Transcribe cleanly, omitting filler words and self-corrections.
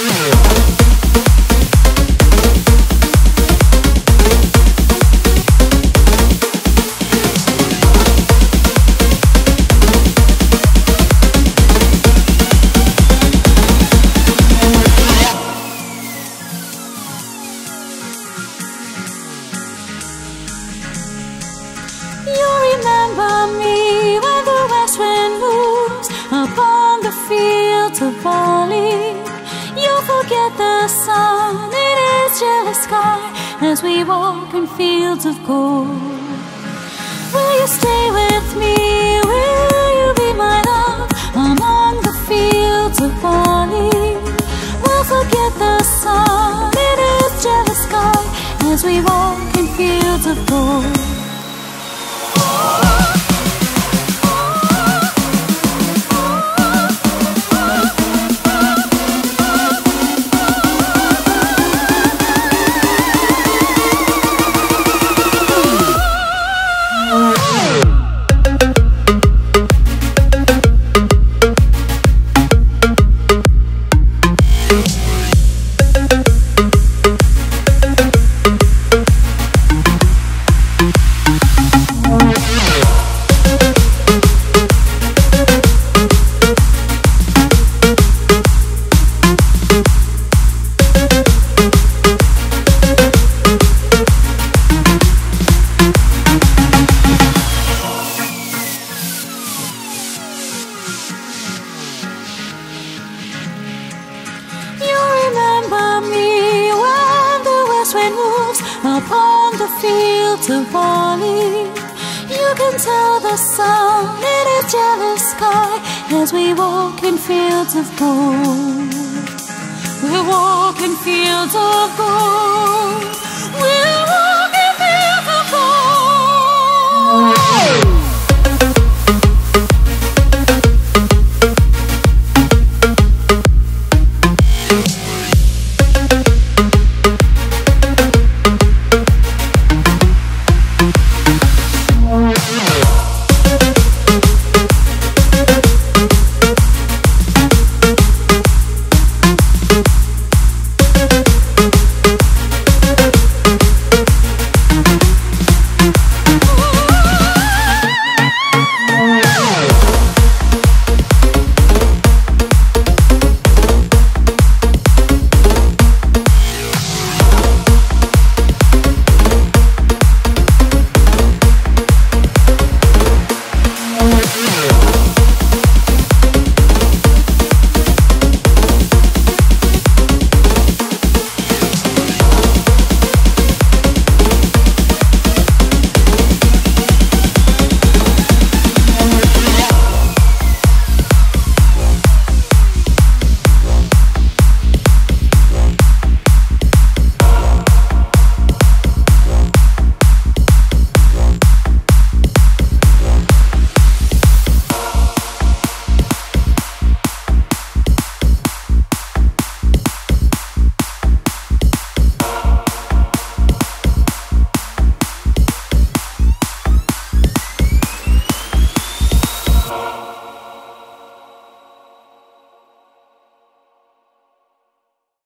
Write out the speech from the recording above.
As we walk in fields of gold, will you stay with me? Will you be my love among the fields of barley? We'll forget the sun in its jealous sky as we walk in fields of gold. Upon the fields of barley, you can tell the sun in its jealous sky as we walk in fields of gold. We walk in fields of gold.